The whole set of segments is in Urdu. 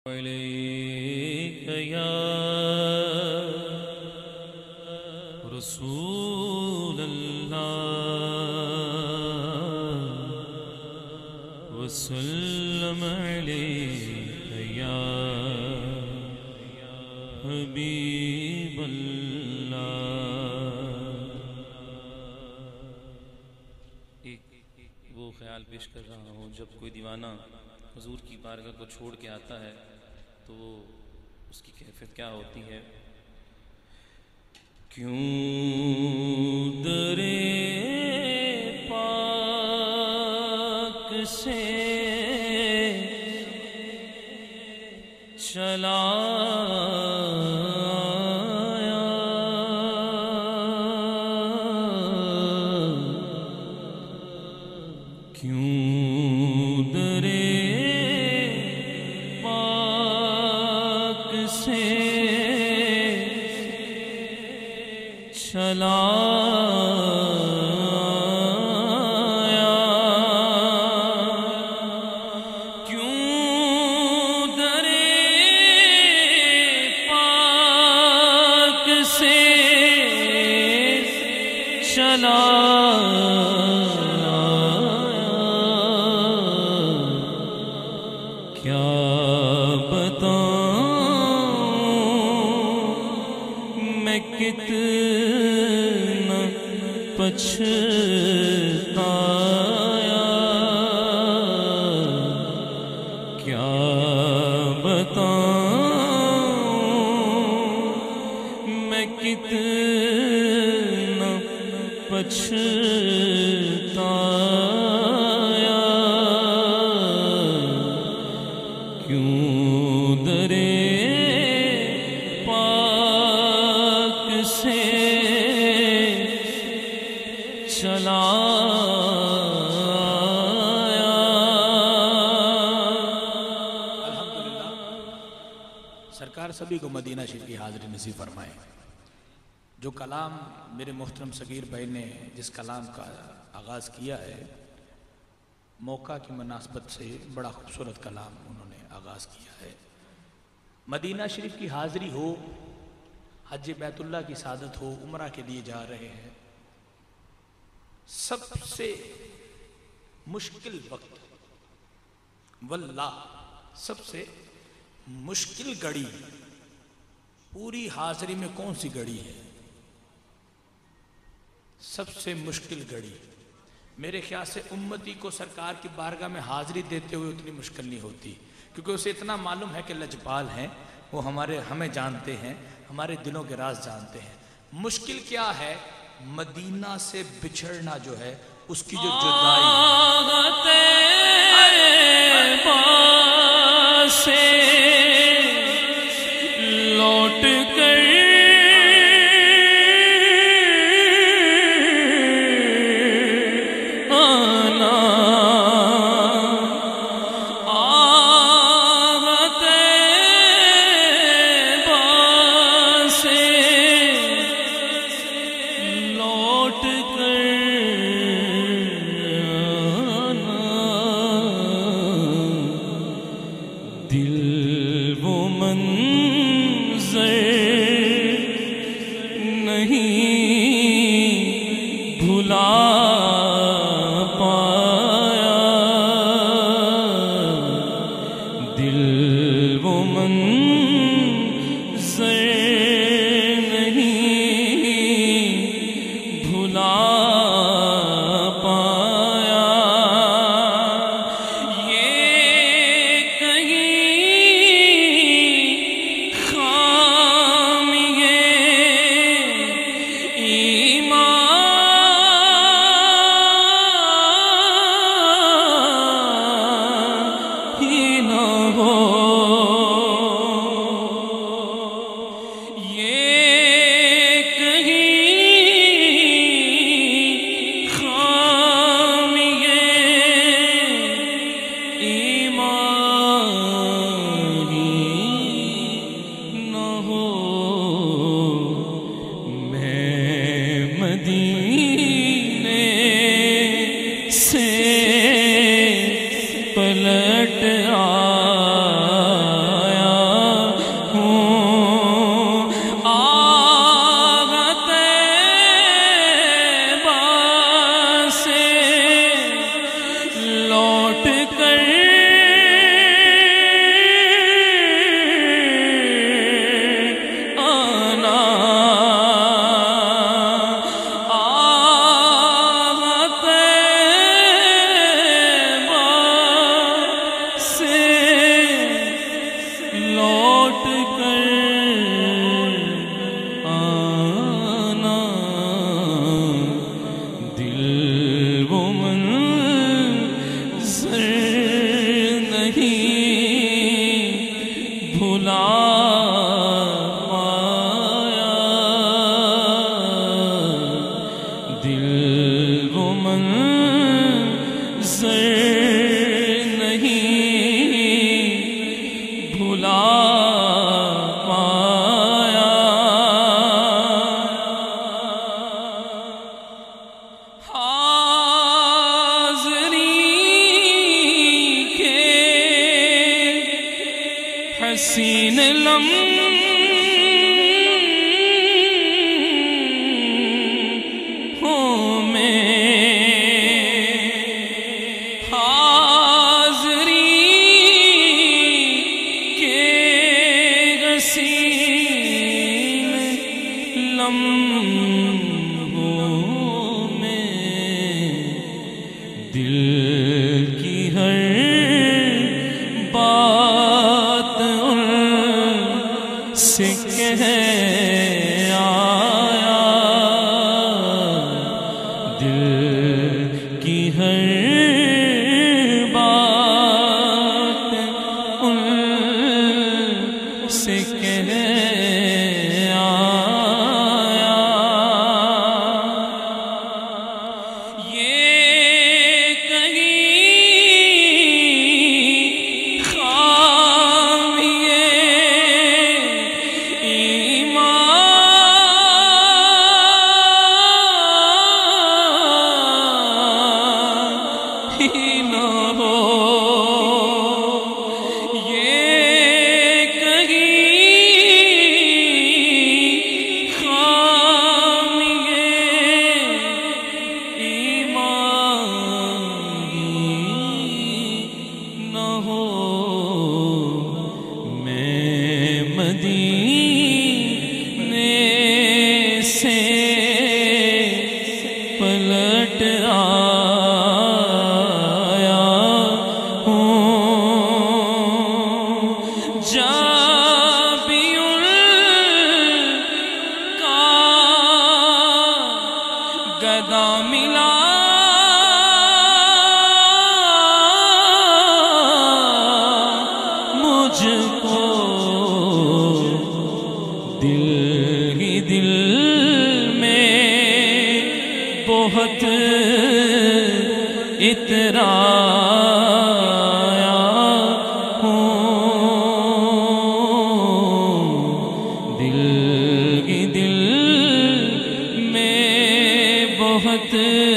علیک یا رسول اللہ وسلم علیک یا حبیب اللہ۔ وہ خیال پیش کر رہا ہوں، جب کوئی دیوانہ حضور کی بارگاہ کو چھوڑ کے آتا ہے تو اس کی کیفیت کیا ہوتی ہے؟ کیوں درے پاک سے چلا سبھی کو مدینہ شریف کی حاضری نصیب فرمائے۔ جو کلام میرے محترم صغیر بھائی نے جس کلام کا آغاز کیا ہے، موقع کی مناسبت سے بڑا خوبصورت کلام انہوں نے آغاز کیا ہے۔ مدینہ شریف کی حاضری ہو، حج بیت اللہ کی سعادت ہو، عمرہ کے لیے جا رہے ہیں، سب سے مشکل وقت، واللہ سب سے مشکل گھڑی پوری حاضری میں کون سی گھڑی ہے؟ سب سے مشکل گھڑی میرے خیال سے امتی کو سرکار کی بارگاہ میں حاضری دیتے ہوئے اتنی مشکل نہیں ہوتی، کیونکہ اسے اتنا معلوم ہے کہ لجپال ہیں، وہ ہمیں جانتے ہیں، ہمارے دلوں کے راز جانتے ہیں۔ مشکل کیا ہے؟ مدینہ سے بچھڑنا جو ہے، اس کی جو جدائی لوٹ کر آنا، آہت طیبہ سے لوٹ کر آنا، دل وہ منظر نہیں بھلا پایا، دل وہ منظر نہیں بھلا پایا، یہ کہیں خام یہ ایمان ہی نہ ہو، بھلا پایا دل وہ منظر نہیں بھلا پایا حاضری کے حسین لمحوں میں حاضری کے حسین لمحوں میں دل کی ہر بات ان سے کہہ آیا دل کی ہر بات ان سے کہہ آیا یہ مدینے سے پلٹ آیا ہوں جب ان کا گدا ملا مجھ کو دل ہی دل میں بہت اترایا ہوں دل ہی دل میں بہت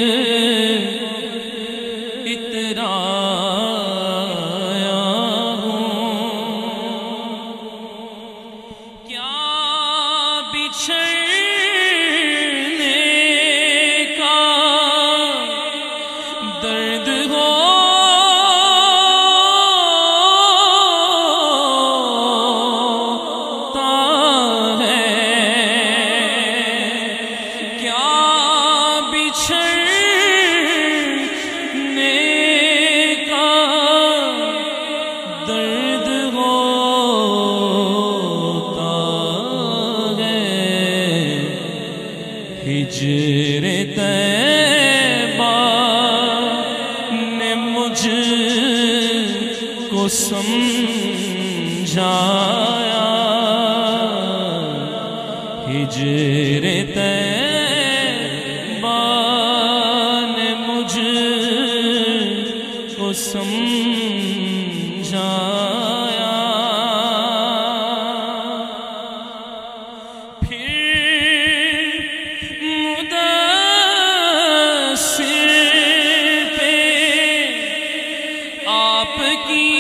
اترایا ہوں کیا بچھڑنے کا درد ہوتا ہے کیا بچھڑنے کا درد ہوتا ہجر طیبہ نے مجھ کو سمجھایا ہجر طیبہ نے مجھ کو سمجھایا آپ کی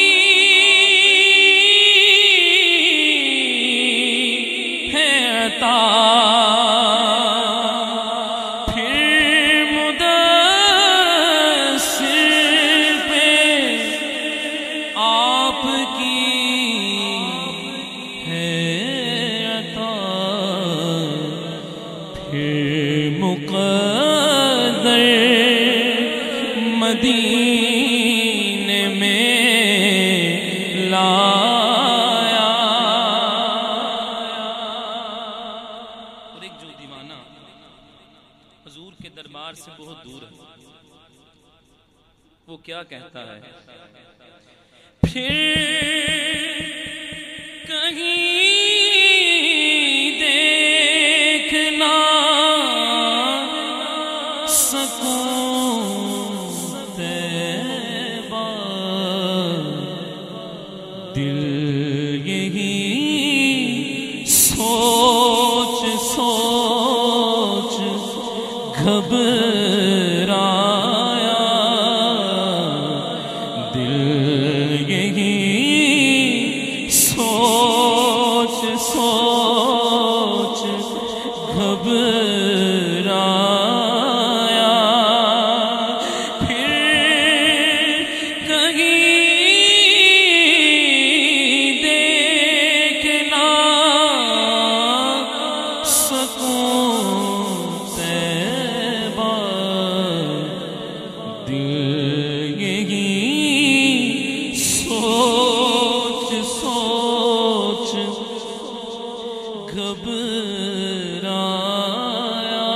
ہے عطا پھر مدثر پہ آپ کی ہے عطا پھر مقدر مدینے میں لایا اور ایک جو دیوانہ حضور کے دربار سے بہت دور ہے وہ کیا کہتا ہے پھر گھبرایا دل یہی سوچ سوچ گھبرایا پھر کہیں دیکھنا سکوں طیبہ دل یہی سوچ سوچ گھبرایا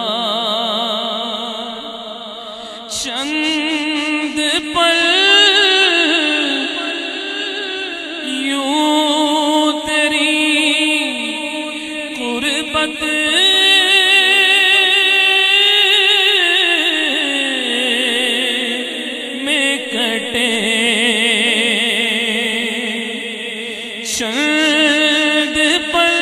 چند پل یوں تیری قربت میں کٹے چند پل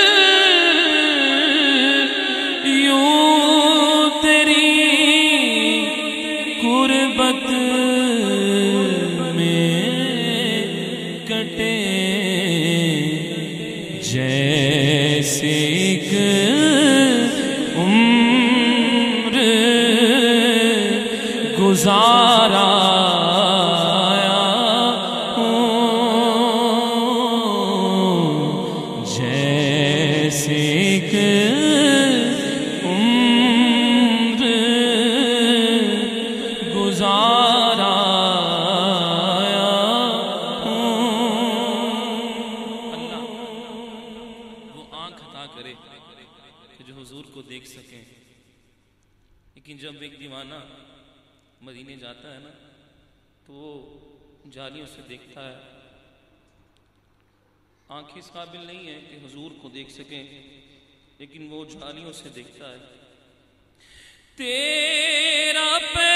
یوں تیری قربت میں کٹے جیسے ایک عمر گزارا جیسے ایک عمر گزارا اللہ وہ آنکھ عطا کرے کہ جو حضور کو دیکھ سکیں لیکن جب ایک دیوانہ مدینے جاتا ہے نا تو وہ جالیوں سے دیکھتا ہے آنکھیں اس قابل نہیں ہے کہ حضور کو دیکھ سکیں لیکن وہ جالیوں سے دیکھتا ہے تیرا پے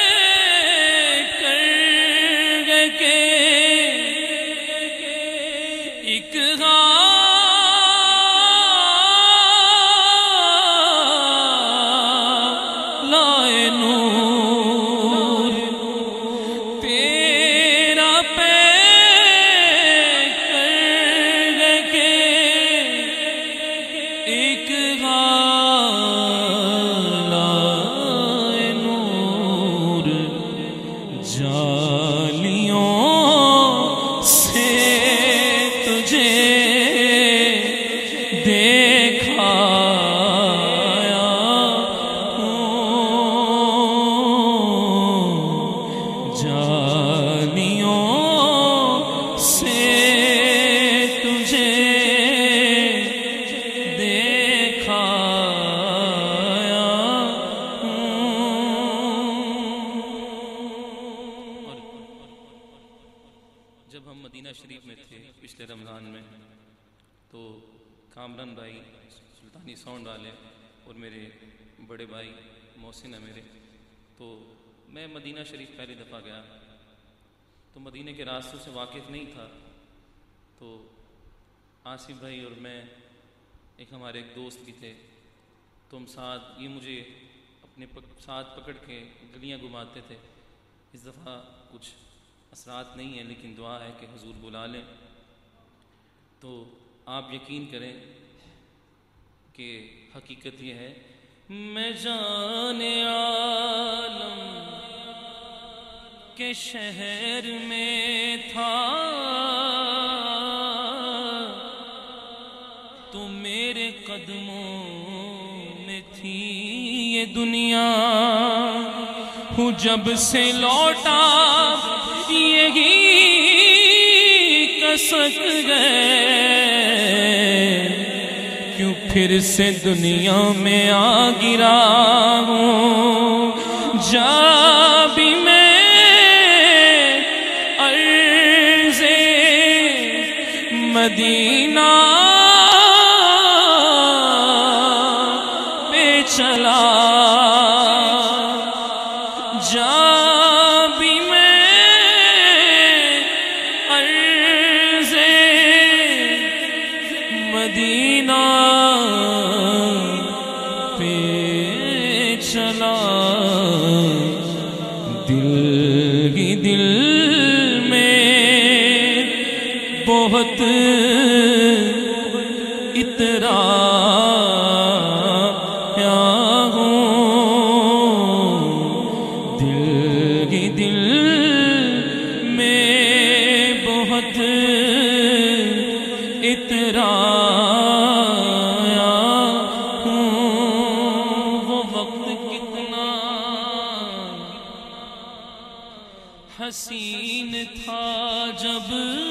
کر کے ایک لائے نور تیرا پے ایک لائے نور جالیوں سے تجھے دیکھایا جالیوں سے تجھے جب ہم مدینہ شریف میں تھے پچھلے رمضان میں تو کامران بھائی سلطانی ساؤنڈ والے اور میرے بڑے بھائی محسن ہے میرے تو میں مدینہ شریف پہلی دفعہ گیا تو مدینہ کے راستوں سے واقف نہیں تھا تو آصف بھائی اور میں ایک ہمارے ایک دوست بھی تھے تو ہم ساتھ یہ مجھے اپنے ساتھ پکڑ کے گلیاں گھماتے تھے اس دفعہ کچھ اثرات نہیں ہیں لیکن دعا ہے کہ حضور بلا لیں تو آپ یقین کریں کہ حقیقت یہ ہے میں جان عالم کے شہر میں تھا تو میرے قدموں میں تھی یہ دنیا ہوں جب سے لوٹا یہی کسک گئے کیوں پھر سے دنیا میں آ گرا ہوں جا بھی میں عرض مدینہ پہ چلا جا بھی میں عرض مدینہ پہ چلا بہت اترایا ہوں، دل ہی دل میں بہت اترایا ہوں۔ وہ وقت کتنا حسین تھا جب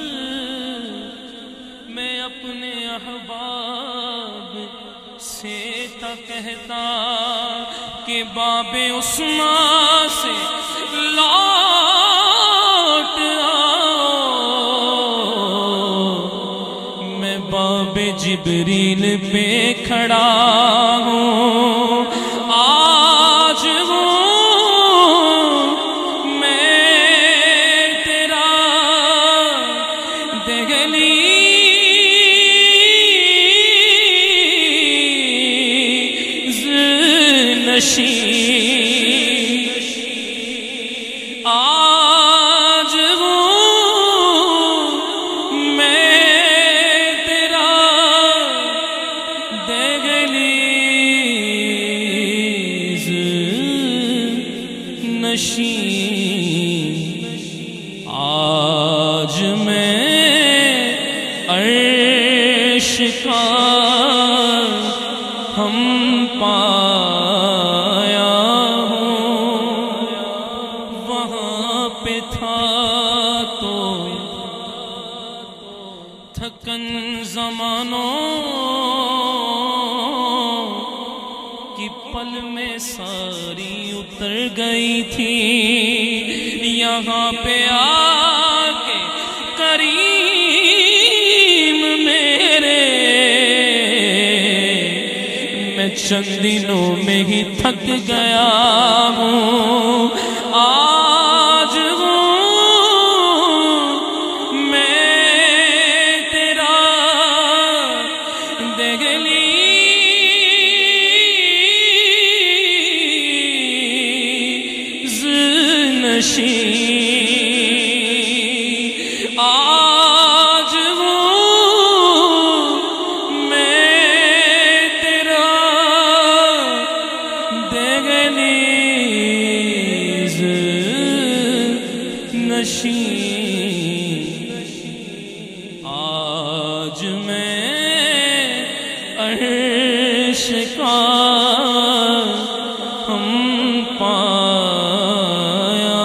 میں اپنے احباب سے تھا کہتا کہ باب عثمان سے لوٹ آؤ، میں باب جبریل پہ کھڑا ہوں، آج ہوں آج ہوں میں تیرا دہلیز نشین، آج میں عرش کا ہم پایا ہوں، وہاں پہ تھا تو تھکن زمانوں کی پل میں ساری اتر گئی تھی، یہاں پہ آ کے کریم میرے میں چند دنوں میں ہی تھک گیا ہوں، آج ہوں میں تیرا دہلیز نشین، آج ہوں میں تیرا دہلیز نشین، آج میں عرش کا ہم پایا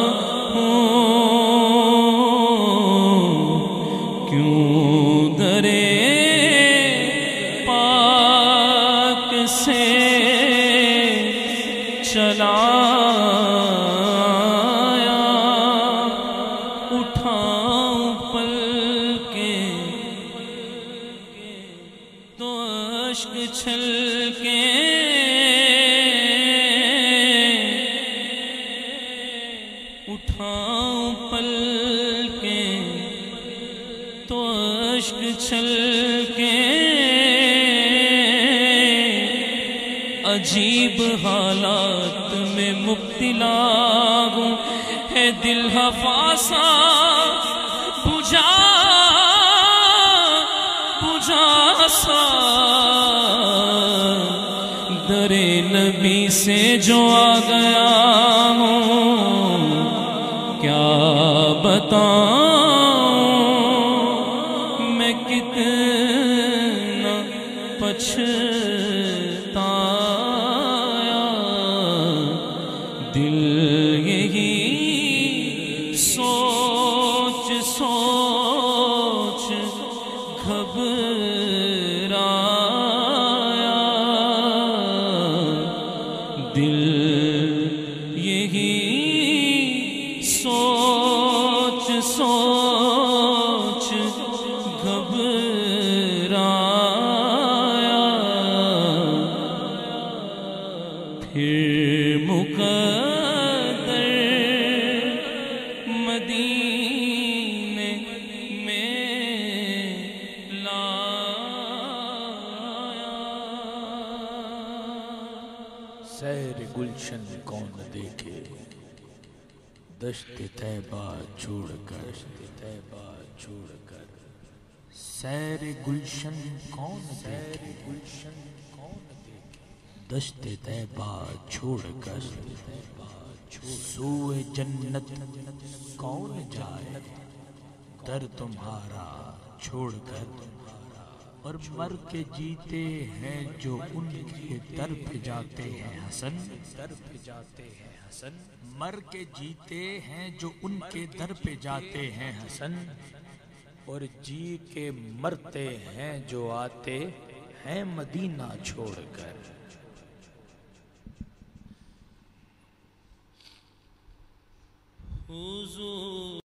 ہوں، کیوں درے پاک سے چلا اٹھاؤں پل کے تو اشک چھلکے، اٹھاؤں پل کے تو اشک چھلکے، عجیب حالات میں مبتلا ہوں، ہے دل حفاظہ بجھا سا، در نبی سے جو آ گیا ہوں، کیا بتاؤں میں کتنا پچھتایا، دل یہی سوچ سوچ گھبرایا، دل یہی سوچ سوچ گھبرایا، پھر مقدر مدینے میں لایا، سیر گلشن کون دیکھے دشت طیبہ چھوڑ کر، سیر گلشن کون دیکھے دشت طیبہ چھوڑ کر سوئے جنت کون جائے در تمہارا چھوڑ کر اور مر کے جیتے ہیں جو ان کے در پہ جاتے ہیں حسن مر کے جیتے ہیں جو ان کے در پہ جاتے ہیں حسن اور جی کے مرتے ہیں جو آتے ہیں مدینہ چھوڑ کر حضور